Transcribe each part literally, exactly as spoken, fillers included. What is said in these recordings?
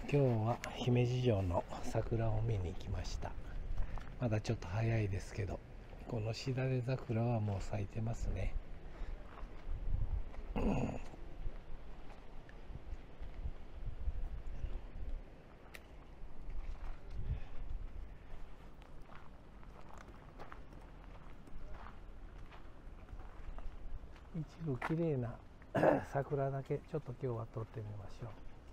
今日は姫路城の桜を見に来ました。まだちょっと早いですけど、このしだれ桜はもう咲いてますね。一部綺麗な桜だけちょっと今日は撮ってみましょう。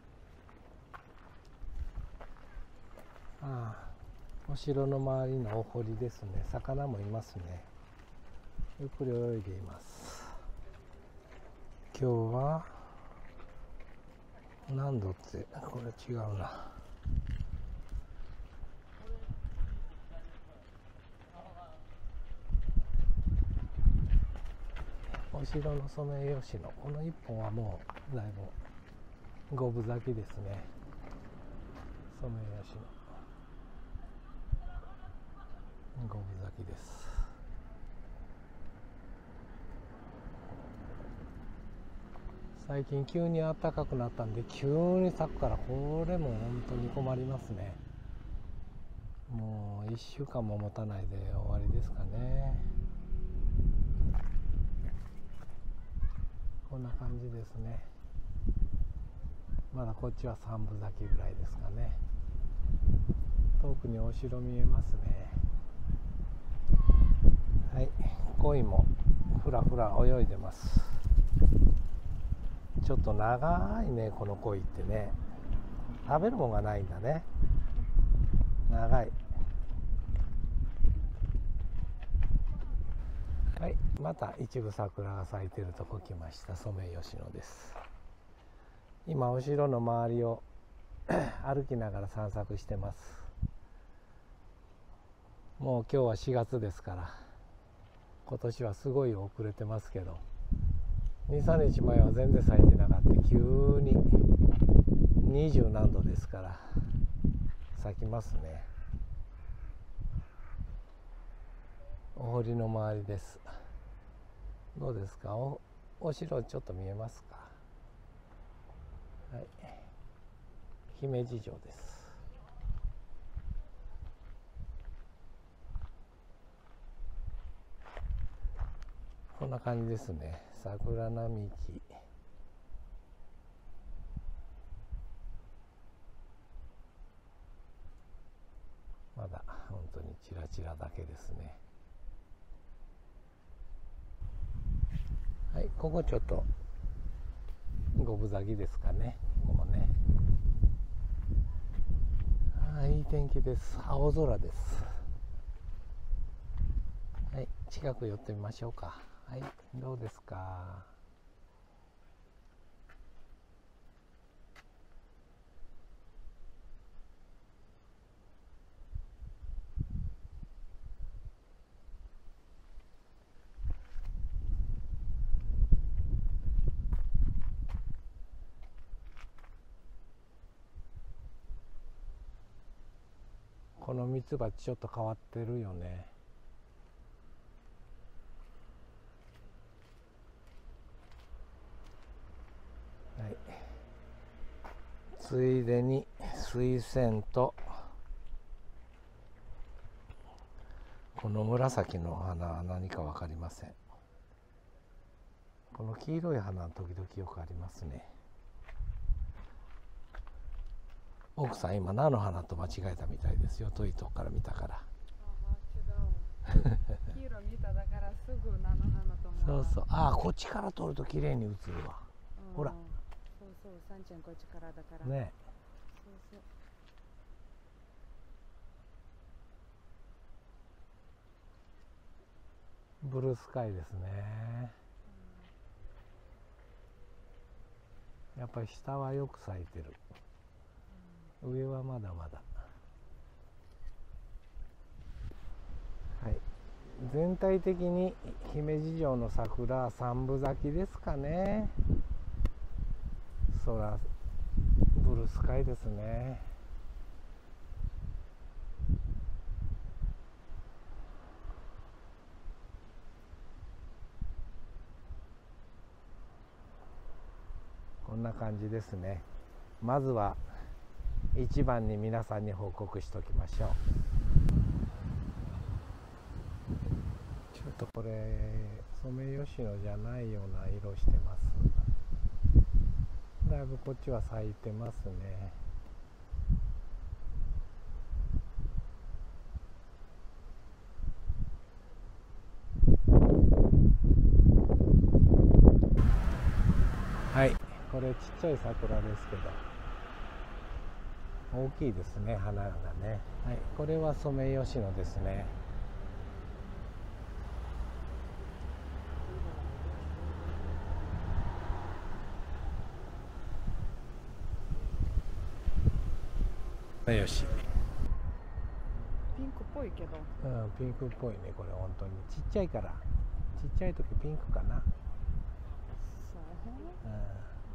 ああ、お城の周りのお堀ですね。魚もいますね。ゆっくり泳いでいます。今日は何度ってこれ違うな。お城のソメイヨシノ、この一本はもうだいぶ五分咲きですね。ソメイヨシノ五分咲きです。最近急に暖かくなったんで急に咲くから、これも本当に困りますね。もういっしゅうかんも持たないで終わりですかね。こんな感じですね。まだこっちは三分咲きぐらいですかね。遠くにお城見えますね。はい、鯉もふらふら泳いでます。ちょっと長いね、この鯉ってね。食べるもんがないんだね。長い。はい、また一部桜が咲いてるとこ来ました。ソメイヨシノです。今お城の周りを歩きながら散策してます。もう今日はしがつですから、今年はすごい遅れてますけど、にさんにちまえは全然咲いてなかった。急ににじゅうなんどですから咲きますね。お堀の周りです。どうですか、 お, お城ちょっと見えますか。はい、姫路城です。こんな感じですね。桜並木、まだ本当にチラチラだけですね。はい、ここちょっと五分咲きですかね。ここもね。ああ、いい天気です。青空です。はい、近く寄ってみましょうか。はい、どうですか。このミツバチちょっと変わってるよね。はい、ついでに水仙とこの紫の花は何か分かりません。この黄色い花は時々よくありますね。奥さん今菜の花と間違えたみたいですよ。遠いとこから見たから。 黄色見ただからすぐ菜の花と思う。 そうそう。ああ、こっちから撮ると綺麗に映るわ。ほら。 そうそう、さんちゃんこっちからだからね。 そうそう。 ブルースカイですね。やっぱり下はよく咲いてる。上はまだまだ。はい、全体的に姫路城の桜三分咲きですかね。空ブルースカイですね。こんな感じですね。まずは一番に皆さんに報告しておきましょう。ちょっとこれソメイヨシノじゃないような色してます。だいぶこっちは咲いてますね。はい、これちっちゃい桜ですけど大きいですね、花がね。はい、これはソメイヨシノですね。よし。 ピンクっぽいけど。 うん、ピンクっぽいね、これ本当にちっちゃいから。ちっちゃい時ピンクかな。 そう。 うん。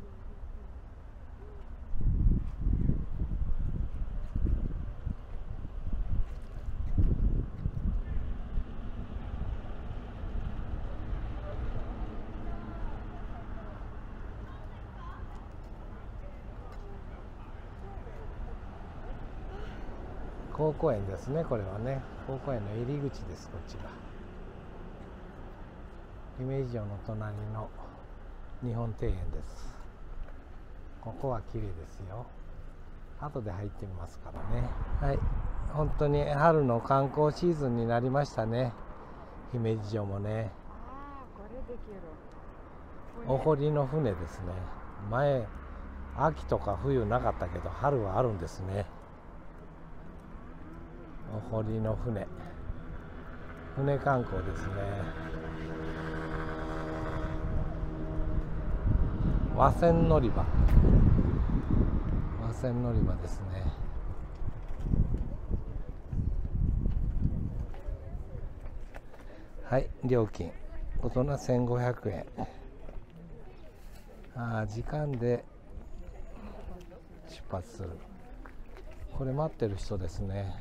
高校園ですね、これはね。高校園の入り口です、こっちが。姫路城の隣の日本庭園です。ここは綺麗ですよ。後で入ってみますからね。はい、本当に春の観光シーズンになりましたね、姫路城もね。 ああ、これできる。 お堀の船ですね。前秋とか冬なかったけど春はあるんですね。お堀の船、船観光ですね。和船乗り場、和船乗り場ですね。はい、料金大人せんごひゃくえん。ああ、時間で出発する。これ待ってる人ですね。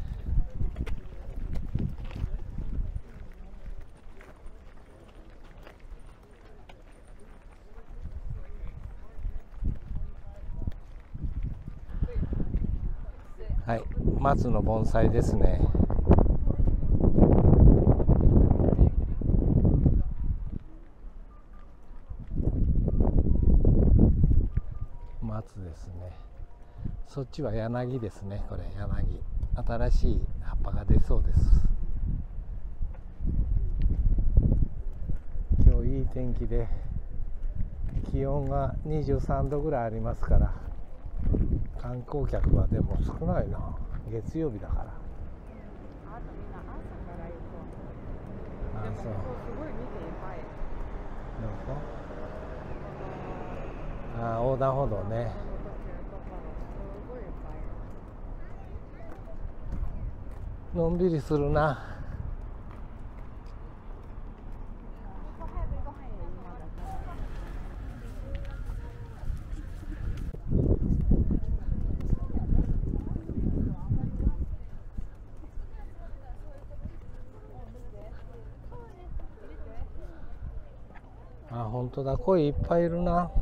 はい、松の盆栽ですね。松ですね。そっちは柳ですね。これ柳、新しい葉っぱが出そうです。今日いい天気で気温がにじゅうさんどぐらいありますから、観光客はでも少ないな。月曜日だから。 あとみんな朝から行こう。 ああ、そう。 でもここすごい見ていっぱい。 どこ？ああ、横断歩道ね。のんびりするな。あ、本当だ、鯉いっぱいいるな。はい、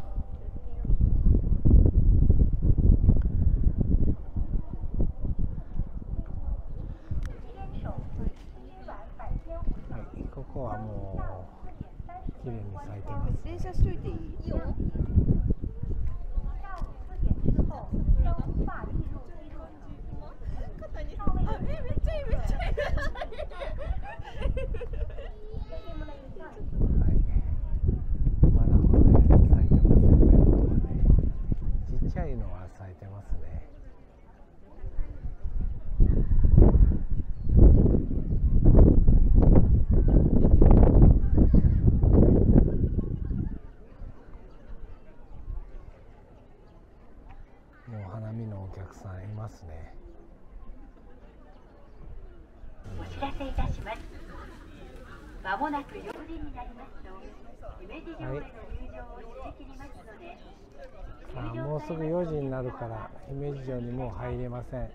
ここはもう綺麗に咲いてます。 電車しといていい？いいよ。 お客さんいますね。 お知らせいたします。まもなくよじになりますと、姫路城への入場を締め切りますので、 さあ、もうすぐよじになるから姫路城にもう入れません。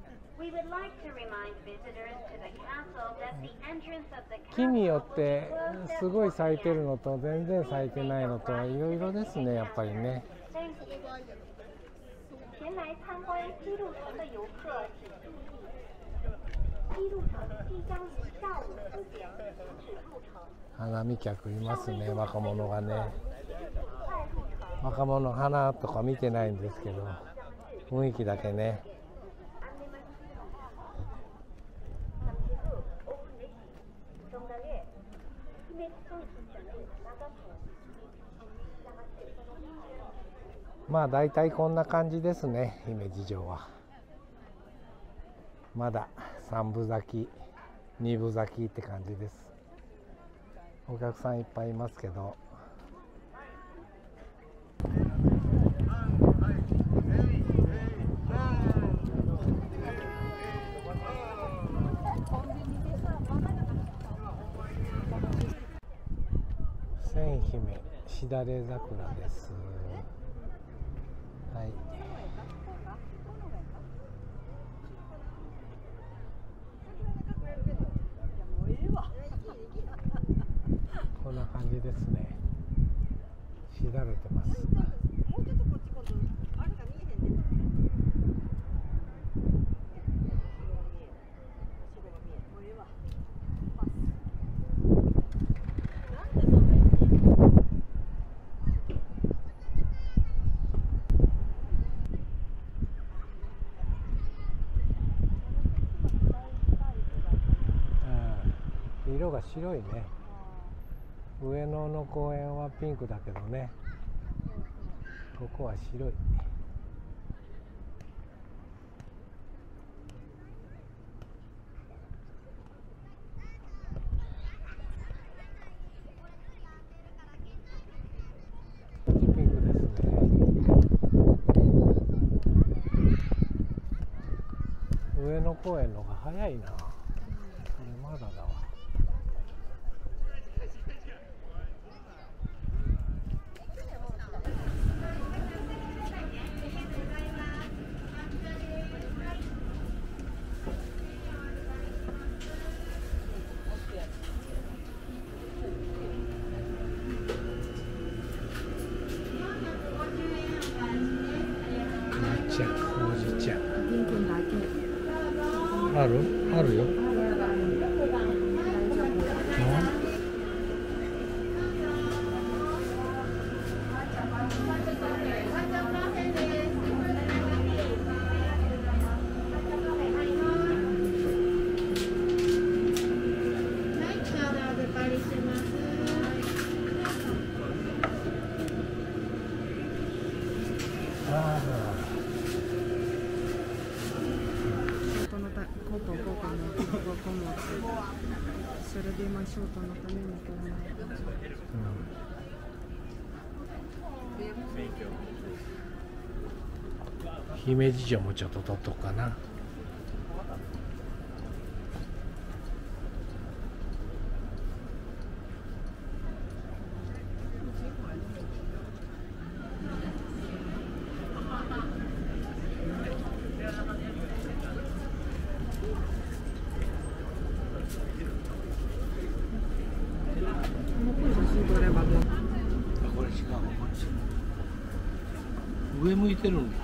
木によってすごい咲いてるのと全然咲いてないのといろいろですね、やっぱりね。 前来参观基路城的游客请注意，基路城即将于下午四点停止入城。 花見客いますね、若者がね。 快入城。 若者花とか見てないんですけど、雰囲気だけね。まあ大体こんな感じですね、姫路城は。まだ三分咲き、二分咲きって感じです。お客さんいっぱいいますけど。千姫しだれ桜です。はい。こんな感じですね。しだれてます。色が白いね。上野の公園はピンクだけどね、ここは白い。ピンクですね。上野公園の方が早いな。これまだだわ。ほうじ茶あるあるよ。 それで今ショートのために撮らない。 姫路城もちょっと撮っとくかな。上向いてるのか。